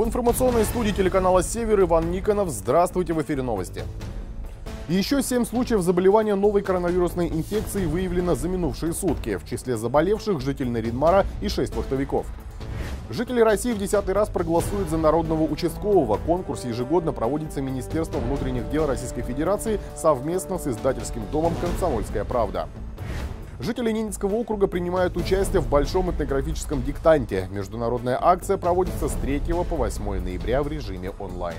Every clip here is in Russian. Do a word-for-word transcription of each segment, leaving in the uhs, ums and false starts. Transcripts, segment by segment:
В информационной студии телеканала «Север» Иван Никонов. Здравствуйте, в эфире новости. Еще семь случаев заболевания новой коронавирусной инфекцией выявлено за минувшие сутки. В числе заболевших житель Нарьян-Мара и шесть вахтовиков. Жители России в десятый раз проголосуют за народного участкового. Конкурс ежегодно проводится Министерством внутренних дел Российской Федерации совместно с издательским домом «Комсомольская правда». Жители Ненецкого округа принимают участие в большом этнографическом диктанте. Международная акция проводится с третьего по восьмое ноября в режиме онлайн.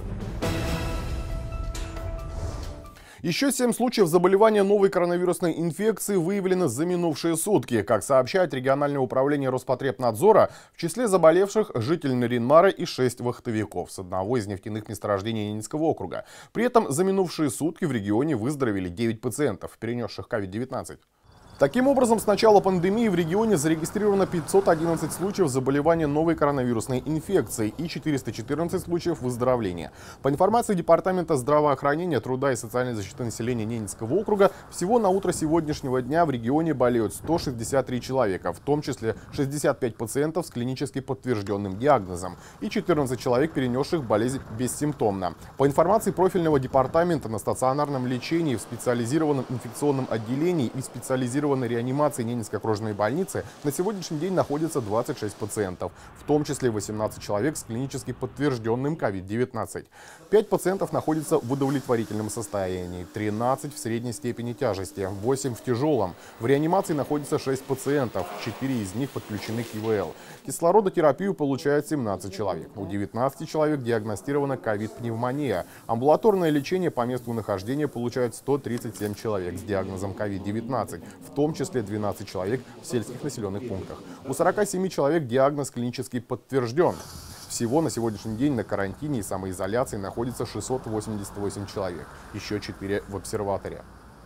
Еще семь случаев заболевания новой коронавирусной инфекции выявлено за минувшие сутки. Как сообщает региональное управление Роспотребнадзора, в числе заболевших житель Нарьян-Мара и шесть вахтовиков с одного из нефтяных месторождений Ненецкого округа. При этом за минувшие сутки в регионе выздоровели девять пациентов, перенесших ковид девятнадцать. Таким образом, с начала пандемии в регионе зарегистрировано пятьсот одиннадцать случаев заболевания новой коронавирусной инфекцией и четыреста четырнадцать случаев выздоровления. По информации Департамента здравоохранения, труда и социальной защиты населения Ненецкого округа, всего на утро сегодняшнего дня в регионе болеют сто шестьдесят три человека, в том числе шестьдесят пять пациентов с клинически подтвержденным диагнозом и четырнадцать человек, перенесших болезнь бессимптомно. По информации профильного департамента, на стационарном лечении, в специализированном инфекционном отделении и специализированном реанимации Ненецкой окружной больницы на сегодняшний день находится двадцать шесть пациентов, в том числе восемнадцать человек с клинически подтвержденным ковид девятнадцать. пять пациентов находятся в удовлетворительном состоянии, тринадцать в средней степени тяжести, восемь в тяжелом. В реанимации находится шесть пациентов, четыре из них подключены к ИВЛ. Кислородотерапию получает семнадцать человек. У девятнадцати человек диагностирована ковид-пневмония. Амбулаторное лечение по месту нахождения получают сто тридцать семь человек с диагнозом ковид девятнадцать, в том числе двенадцать человек в сельских населенных пунктах. У сорока семи человек диагноз клинически подтвержден. Всего на сегодняшний день на карантине и самоизоляции находится шестьсот восемьдесят восемь человек, еще четыре в обсерваторе.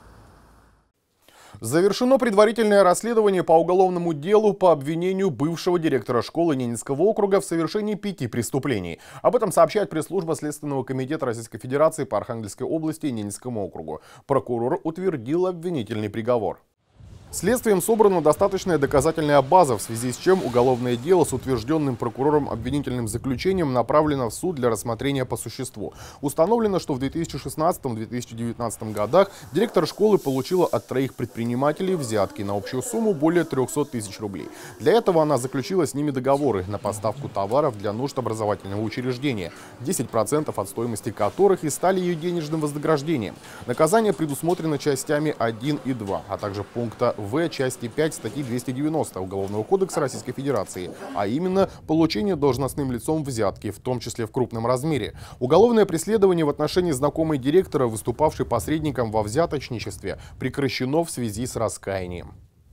Завершено предварительное расследование по уголовному делу по обвинению бывшего директора школы Ненецкого округа в совершении пяти преступлений. Об этом сообщает пресс-служба Следственного комитета Российской Федерации по Архангельской области и Ненецкому округу. Прокурор утвердил обвинительный приговор. Следствием собрана достаточная доказательная база, в связи с чем уголовное дело с утвержденным прокурором обвинительным заключением направлено в суд для рассмотрения по существу. Установлено, что в две тысячи шестнадцатом — две тысячи девятнадцатом годах директор школы получила от троих предпринимателей взятки на общую сумму более трёхсот тысяч рублей. Для этого она заключила с ними договоры на поставку товаров для нужд образовательного учреждения, десять процентов от стоимости которых и стали ее денежным вознаграждением. Наказание предусмотрено частями один и два, а также пункта В части пять статьи двести девяносто Уголовного кодекса Российской Федерации, а именно получение должностным лицом взятки, в том числе в крупном размере. Уголовное преследование в отношении знакомой директора, выступавшей посредником во взяточничестве, прекращено в связи с раскаянием.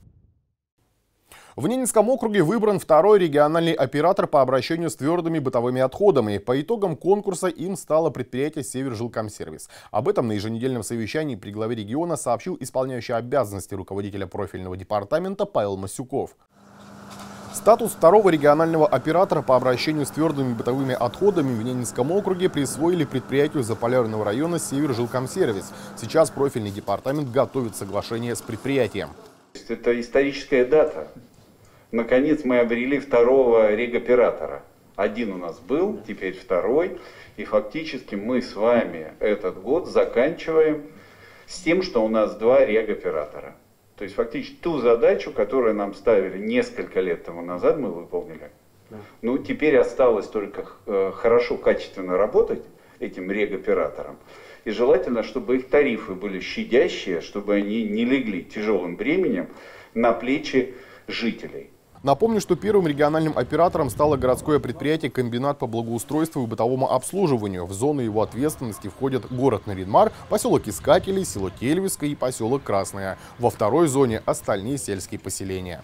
В Ненецком округе выбран второй региональный оператор по обращению с твердыми бытовыми отходами. По итогам конкурса им стало предприятие «Севержилкомсервис». Об этом на еженедельном совещании при главе региона сообщил исполняющий обязанности руководителя профильного департамента Павел Масюков. Статус второго регионального оператора по обращению с твердыми бытовыми отходами в Ненецком округе присвоили предприятию Заполярного района «Севержилкомсервис». Сейчас профильный департамент готовит соглашение с предприятием. Это историческая дата. Наконец мы обрели второго регоператора. Один у нас был, теперь второй. И фактически мы с вами этот год заканчиваем с тем, что у нас два регоператора. То есть фактически ту задачу, которую нам ставили несколько лет тому назад, мы выполнили. Ну, теперь осталось только хорошо, качественно работать этим регоператором. И желательно, чтобы их тарифы были щадящие, чтобы они не легли тяжелым бременем на плечи жителей. Напомню, что первым региональным оператором стало городское предприятие «Комбинат по благоустройству и бытовому обслуживанию». В зону его ответственности входят город Нарьян-Мар, поселок Искателей, село Кельвиское и поселок Красное. Во второй зоне остальные сельские поселения.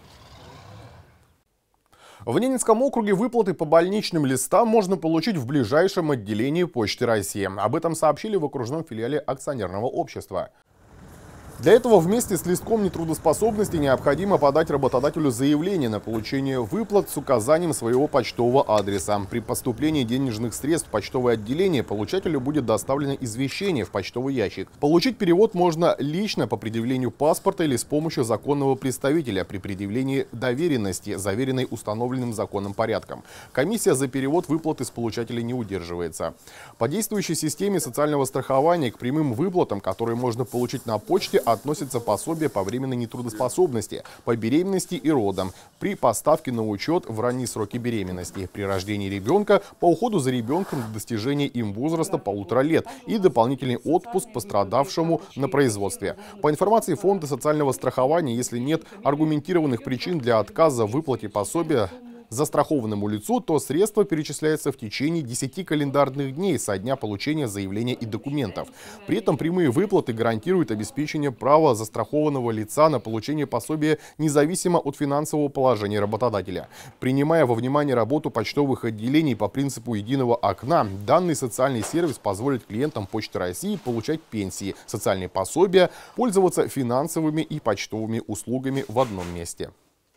В Ненецком округе выплаты по больничным листам можно получить в ближайшем отделении Почты России. Об этом сообщили в окружном филиале акционерного общества. Для этого вместе с листком нетрудоспособности необходимо подать работодателю заявление на получение выплат с указанием своего почтового адреса. При поступлении денежных средств в почтовое отделение получателю будет доставлено извещение в почтовый ящик. Получить перевод можно лично по предъявлению паспорта или с помощью законного представителя при предъявлении доверенности, заверенной установленным законным порядком. Комиссия за перевод выплаты с получателей не удерживается. По действующей системе социального страхования к прямым выплатам, которые можно получить на почте, относятся пособия по временной нетрудоспособности, по беременности и родам, при поставке на учет в ранние сроки беременности, при рождении ребенка, по уходу за ребенком до достижения им возраста полутора лет и дополнительный отпуск пострадавшему на производстве. По информации Фонда социального страхования, если нет аргументированных причин для отказа в выплате пособия застрахованному лицу, то средства перечисляются в течение десяти календарных дней со дня получения заявления и документов. При этом прямые выплаты гарантируют обеспечение права застрахованного лица на получение пособия независимо от финансового положения работодателя. Принимая во внимание работу почтовых отделений по принципу единого окна, данный социальный сервис позволит клиентам Почты России получать пенсии, социальные пособия, пользоваться финансовыми и почтовыми услугами в одном месте.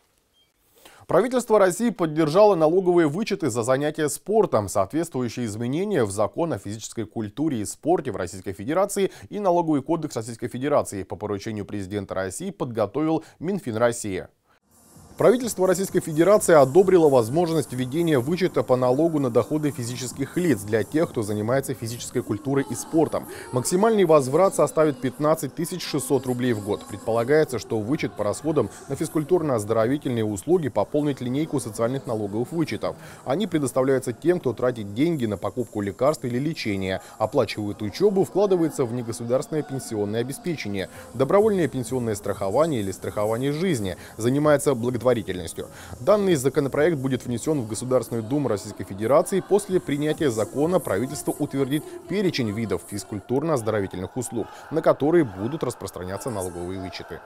Правительство России поддержало налоговые вычеты за занятия спортом. Соответствующие изменения в закон о физической культуре и спорте в Российской Федерации и налоговый кодекс Российской Федерации по поручению президента России подготовил Минфин России. Правительство Российской Федерации одобрило возможность введения вычета по налогу на доходы физических лиц для тех, кто занимается физической культурой и спортом. Максимальный возврат составит пятнадцать тысяч шестьсот рублей в год. Предполагается, что вычет по расходам на физкультурно-оздоровительные услуги пополнит линейку социальных налоговых вычетов. Они предоставляются тем, кто тратит деньги на покупку лекарств или лечения, оплачивает учебу, вкладывается в негосударственное пенсионное обеспечение, добровольное пенсионное страхование или страхование жизни, занимается благотворительностью. Данный законопроект будет внесен в Государственную Думу Российской Федерации. После принятия закона правительство утвердит перечень видов физкультурно-оздоровительных услуг, на которые будут распространяться налоговые вычеты.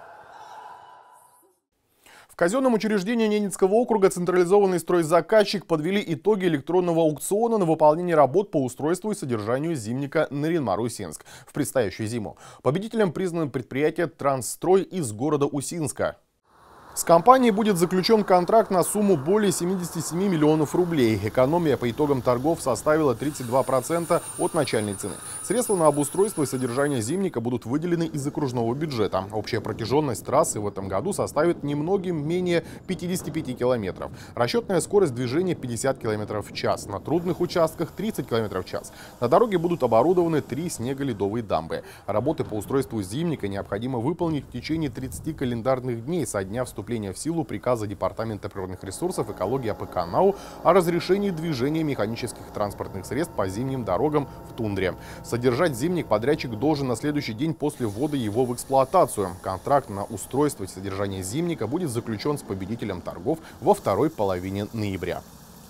В казенном учреждении Ненецкого округа централизованный стройзаказчик подвели итоги электронного аукциона на выполнение работ по устройству и содержанию зимника Наринмар-Усинск в предстоящую зиму. Победителем признано предприятие «Трансстрой» из города Усинска. С компанией будет заключен контракт на сумму более семидесяти семи миллионов рублей. Экономия по итогам торгов составила тридцать два процента от начальной цены. Средства на обустройство и содержание зимника будут выделены из окружного бюджета. Общая протяженность трассы в этом году составит немногим менее пятидесяти пяти километров. Расчетная скорость движения пятьдесят километров в час. На трудных участках тридцать километров в час. На дороге будут оборудованы три снеголедовые дамбы. Работы по устройству зимника необходимо выполнить в течение тридцати календарных дней со дня вступления в силу приказа Департамента природных ресурсов, экологии АПК НАУ о разрешении движения механических транспортных средств по зимним дорогам в тундре. Содержать зимник подрядчик должен на следующий день после ввода его в эксплуатацию. Контракт на устройство и содержание зимника будет заключен с победителем торгов во второй половине ноября.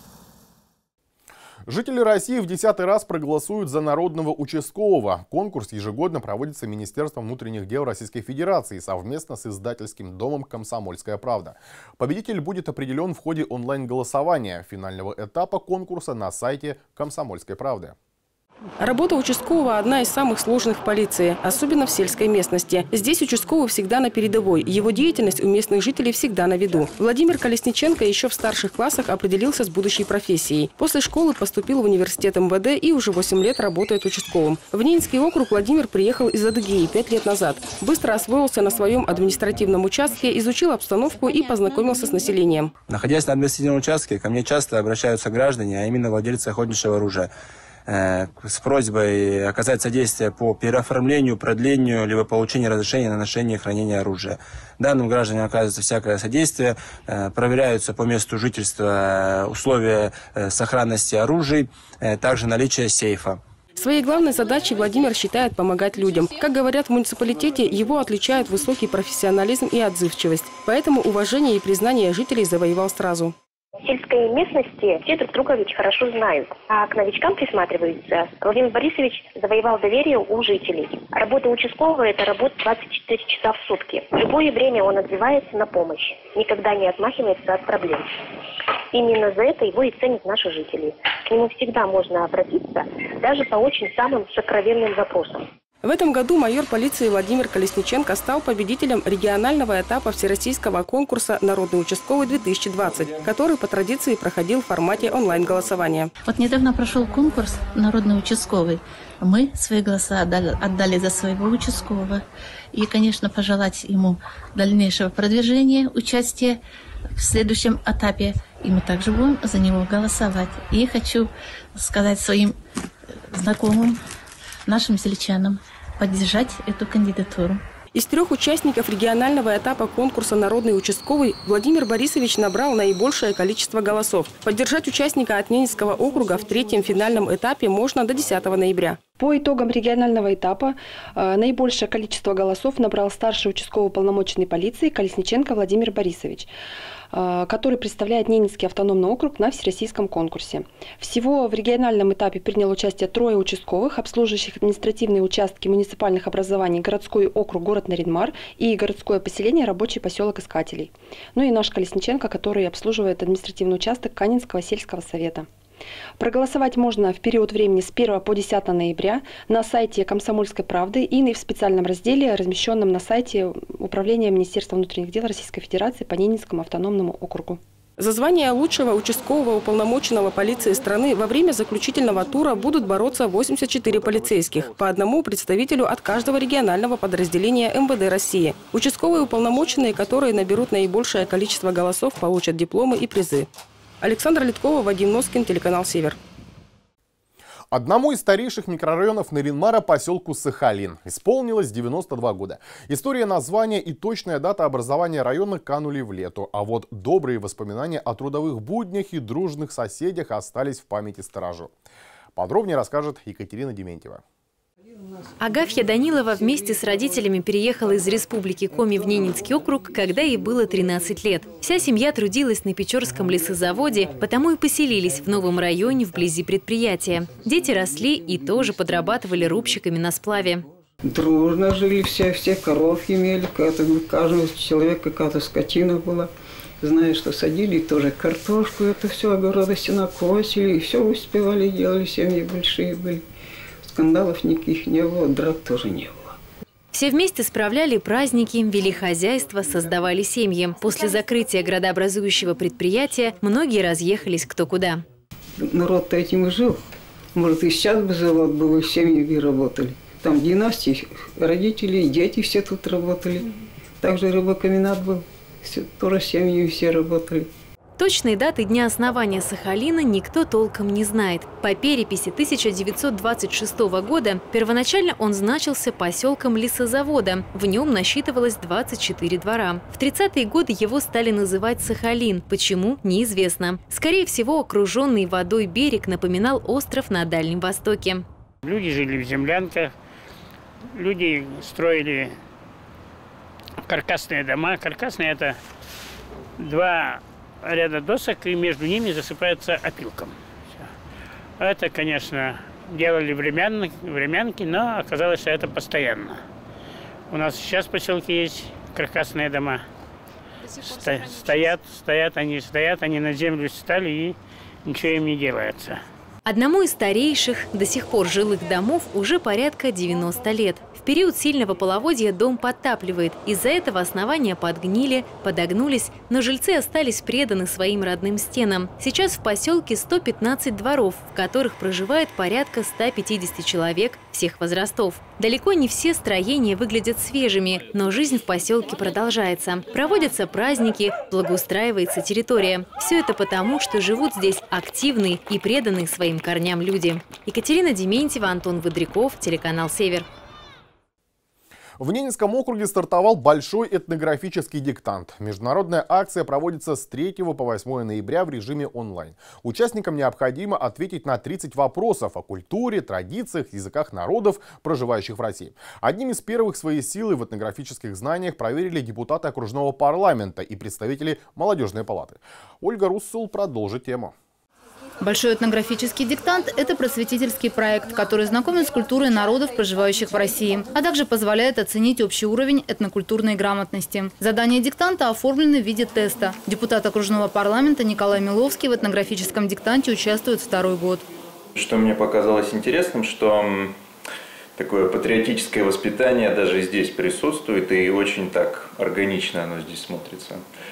Жители России в десятый раз проголосуют за народного участкового. Конкурс ежегодно проводится Министерством внутренних дел Российской Федерации совместно с издательским домом «Комсомольская правда». Победитель будет определен в ходе онлайн-голосования финального этапа конкурса на сайте «Комсомольской правды». Работа участкового – одна из самых сложных в полиции, особенно в сельской местности. Здесь участковый всегда на передовой. Его деятельность у местных жителей всегда на виду. Владимир Колесниченко еще в старших классах определился с будущей профессией. После школы поступил в университет эм вэ дэ и уже восемь лет работает участковым. В Ненецкий округ Владимир приехал из Адыгеи пять лет назад. Быстро освоился на своем административном участке, изучил обстановку и познакомился с населением. Находясь на административном участке, ко мне часто обращаются граждане, а именно владельцы охотничьего оружия, с просьбой оказать содействие по переоформлению, продлению, либо получению разрешения на ношение и хранение оружия. Данным гражданам оказывается всякое содействие, проверяются по месту жительства условия сохранности оружия, также наличие сейфа. Своей главной задачей Владимир считает помогать людям. Как говорят в муниципалитете, его отличают высокий профессионализм и отзывчивость. Поэтому уважение и признание жителей завоевал сразу. В сельской местности все друг друга ведь хорошо знают, а к новичкам присматриваются. Владимир Борисович завоевал доверие у жителей. Работа участкового – это работа двадцать четыре часа в сутки. В любое время он отзывается на помощь, никогда не отмахивается от проблем. Именно за это его и ценят наши жители. К нему всегда можно обратиться, даже по очень самым сокровенным вопросам. В этом году майор полиции Владимир Колесниченко стал победителем регионального этапа всероссийского конкурса «Народный участковый-две тысячи двадцать», который по традиции проходил в формате онлайн-голосования. Вот недавно прошел конкурс «Народный участковый». Мы свои голоса отдали, отдали за своего участкового. И, конечно, пожелать ему дальнейшего продвижения, участия в следующем этапе. И мы также будем за него голосовать. И хочу сказать своим знакомым, нашим сельчанам, поддержать эту кандидатуру. Из трех участников регионального этапа конкурса «Народный участковый» Владимир Борисович набрал наибольшее количество голосов. Поддержать участника от Ненецкого округа в третьем финальном этапе можно до десятого ноября. По итогам регионального этапа э, наибольшее количество голосов набрал старший участковый уполномоченный полиции Колесниченко Владимир Борисович, э, который представляет Ненецкий автономный округ на всероссийском конкурсе. Всего в региональном этапе принял участие трое участковых, обслуживающих административные участки муниципальных образований городской округ город Нарьян-Мар и городское поселение рабочий поселок Искателей. Ну и наш Колесниченко, который обслуживает административный участок Канинского сельского совета. Проголосовать можно в период времени с первого по десятое ноября на сайте «Комсомольской правды» и в специальном разделе, размещенном на сайте Управления Министерства внутренних дел Российской Федерации по Ненецкому автономному округу. За звание лучшего участкового уполномоченного полиции страны во время заключительного тура будут бороться восемьдесят четыре полицейских, по одному представителю от каждого регионального подразделения эм вэ дэ России. Участковые уполномоченные, которые наберут наибольшее количество голосов, получат дипломы и призы. Александра Литкова, Вадим Носкин, телеканал «Север». Одному из старейших микрорайонов Нарьян-Мара, поселку Сахалин, исполнилось девяносто два года. История названия и точная дата образования района канули в лету. А вот добрые воспоминания о трудовых буднях и дружных соседях остались в памяти сторожу. Подробнее расскажет Екатерина Дементьева. Агафья Данилова вместе с родителями переехала из республики Коми в Ненецкий округ, когда ей было тринадцать лет. Вся семья трудилась на Печорском лесозаводе, потому и поселились в новом районе вблизи предприятия. Дети росли и тоже подрабатывали рубщиками на сплаве. Дружно жили все, все коров имели, у каждого человека какая-то скотина была. Знаешь, что садили тоже картошку, это все, огороды сенокосили, и все успевали, делали, семьи большие были. Скандалов никаких не было, драк тоже не было. Все вместе справляли праздники, вели хозяйство, создавали семьи. После закрытия градообразующего предприятия многие разъехались кто куда. Народ-то этим и жил. Может, и сейчас бы завод был, и семьи бы работали. Там династии, родители, дети все тут работали. Также рыбокомбинат был, все, тоже семьи все работали. Точной даты дня основания Сахалина никто толком не знает. По переписи тысяча девятьсот двадцать шестого года первоначально он значился поселком лесозавода. В нем насчитывалось двадцать четыре двора. В тридцатые годы его стали называть Сахалин. Почему – неизвестно. Скорее всего, окруженный водой берег напоминал остров на Дальнем Востоке. Люди жили в землянках, люди строили каркасные дома. Каркасные – это два ряда досок, и между ними засыпается опилком. Все. Это, конечно, делали времян, времянки, но оказалось, что это постоянно. У нас сейчас в поселке есть каркасные дома. Сто, стоят, стоят, они стоят, они на землю встали, и ничего им не делается. Одному из старейших, до сих пор жилых домов уже порядка девяноста лет. В период сильного половодья дом подтапливает. Из-за этого основания подгнили, подогнулись, но жильцы остались преданы своим родным стенам. Сейчас в поселке сто пятнадцать дворов, в которых проживает порядка ста пятидесяти человек всех возрастов. Далеко не все строения выглядят свежими, но жизнь в поселке продолжается. Проводятся праздники, благоустраивается территория. Все это потому, что живут здесь активные и преданные своим корням люди. Екатерина Дементьева, Антон Выдряков, телеканал «Север». В Ненецком округе стартовал большой этнографический диктант. Международная акция проводится с третьего по восьмое ноября в режиме онлайн. Участникам необходимо ответить на тридцать вопросов о культуре, традициях, языках народов, проживающих в России. Одним из первых свои силы в этнографических знаниях проверили депутаты окружного парламента и представители молодежной палаты. Ольга Руссул продолжит тему. Большой этнографический диктант – это просветительский проект, который знакомит с культурой народов, проживающих в России, а также позволяет оценить общий уровень этнокультурной грамотности. Задания диктанта оформлены в виде теста. Депутат окружного парламента Николай Миловский в этнографическом диктанте участвует второй год. Что мне показалось интересным, что такое патриотическое воспитание даже здесь присутствует, и очень так органично оно здесь смотрится.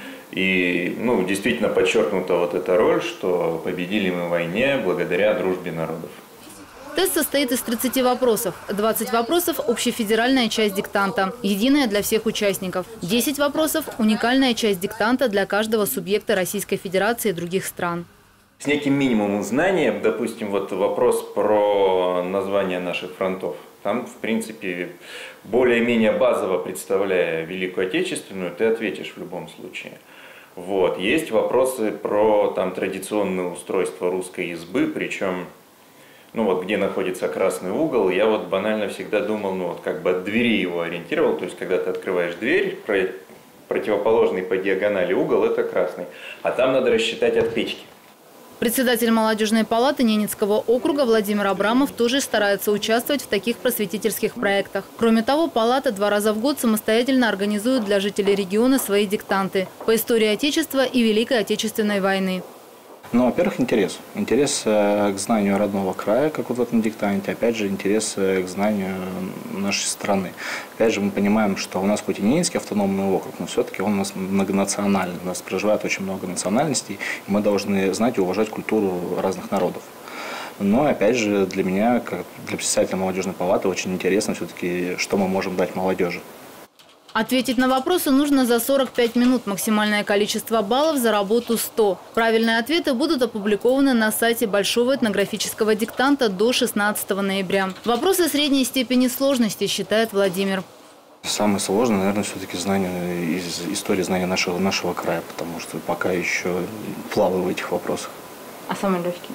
И ну, действительно подчеркнута вот эта роль, что победили мы в войне благодаря дружбе народов. Тест состоит из тридцати вопросов. двадцать вопросов – общефедеральная часть диктанта, единая для всех участников. десять вопросов – уникальная часть диктанта для каждого субъекта Российской Федерации и других стран. С неким минимумом знаний, допустим, вот вопрос про название наших фронтов. Там, в принципе, более-менее базово представляя Великую Отечественную, ты ответишь в любом случае. Вот. Есть вопросы про там, традиционное устройство русской избы, причем, ну вот где находится красный угол, я вот банально всегда думал, ну вот как бы от двери его ориентировал, то есть когда ты открываешь дверь, противоположный по диагонали угол – это красный, а там надо рассчитать от печки. Председатель молодежной палаты Ненецкого округа Владимир Абрамов тоже старается участвовать в таких просветительских проектах. Кроме того, палата два раза в год самостоятельно организует для жителей региона свои диктанты по истории Отечества и Великой Отечественной войны. Ну, во-первых, интерес. Интерес к знанию родного края, как вот в этом диктанте. Опять же, интерес к знанию нашей страны. Опять же, мы понимаем, что у нас хоть и Ненецкий автономный округ, но все-таки он у нас многонациональный. У нас проживает очень много национальностей, и мы должны знать и уважать культуру разных народов. Но, опять же, для меня, как для председателя молодежной палаты, очень интересно все-таки, что мы можем дать молодежи. Ответить на вопросы нужно за сорок пять минут. Максимальное количество баллов за работу сто. Правильные ответы будут опубликованы на сайте Большого этнографического диктанта до шестнадцатого ноября. Вопросы средней степени сложности, считает Владимир. Самое сложное, наверное, все-таки знание из истории знания нашего, нашего края, потому что пока еще плаваю в этих вопросах. А самый легкий?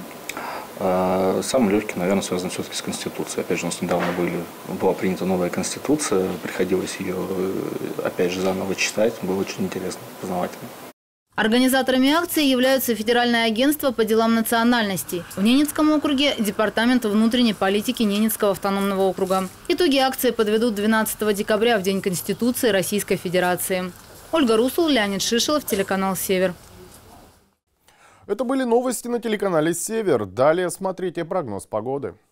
Самый легкий, наверное, связан все-таки с Конституцией. Опять же, у нас недавно были, была принята новая Конституция, приходилось ее, опять же, заново читать. Было очень интересно, познавательно. Организаторами акции являются Федеральное агентство по делам национальностей. В Ненецком округе – Департамент внутренней политики Ненецкого автономного округа. Итоги акции подведут двенадцатого декабря, в День Конституции Российской Федерации. Ольга Русул, Леонид Шишелов, телеканал «Север». Это были новости на телеканале «Север». Далее смотрите прогноз погоды.